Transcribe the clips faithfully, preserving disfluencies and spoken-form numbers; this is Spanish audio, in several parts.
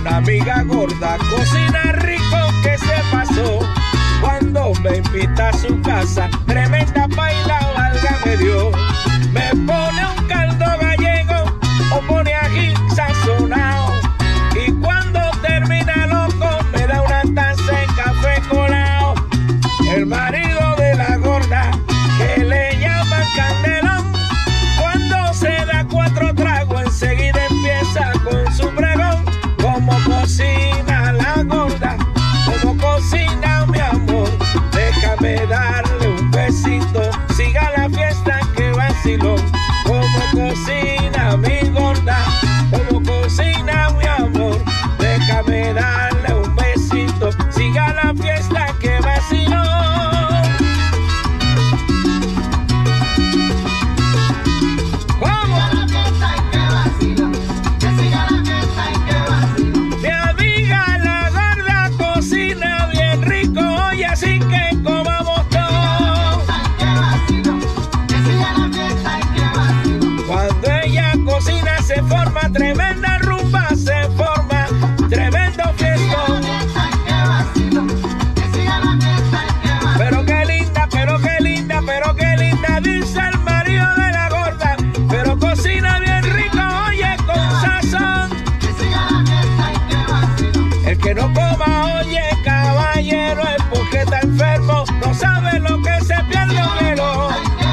una amiga gorda, cocina rico que se pasó. Cuando me invita a su casa, tremenda paila, válgame Dios. Me pone un caldo gallego o pone ají sazonado. Y cuando termina loco, me da una taza de café colado. El marido de la gorda, que le llaman candelón, cuando se da cuatro tragos, enseguida empieza con su pregón. Como cocina la gorda, como cocina mi amor, déjame darle un besito, siga la fiesta que vaciló. Como cocina mi gorda, como cocina mi amor, déjame darle un besito, siga la fiesta que vaciló. Se forma tremenda rumba, se forma tremendo fiestón. Pero qué linda, pero qué linda, pero qué linda, dice el marido de la gorda. Pero cocina bien rico, oye, con sazón. El que no coma, oye, caballero, es porque está enfermo, no sabe lo que se pierde un hilo.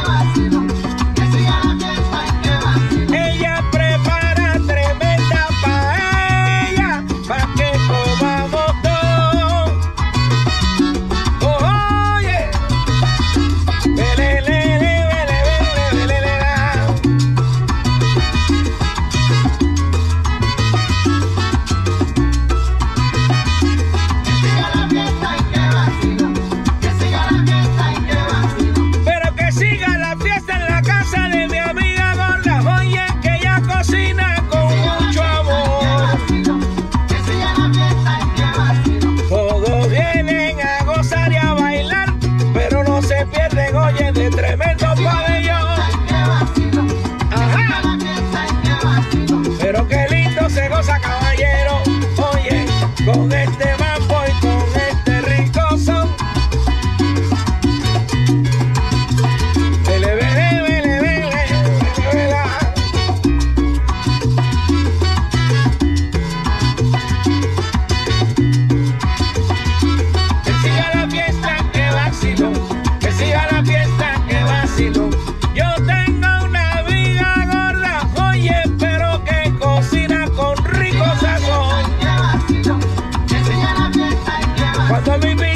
De tremendo pabellón. Ajá. Pero qué lindo se goza, caballero, oye, con este mambo y con este rico son. Vele, vele, vele, vele, vele. Que siga la fiesta que vaciló, que siga la fiesta que vaciló. Yo tengo una amiga gorda, oye, pero que cocina con rico sazón. Cuando mi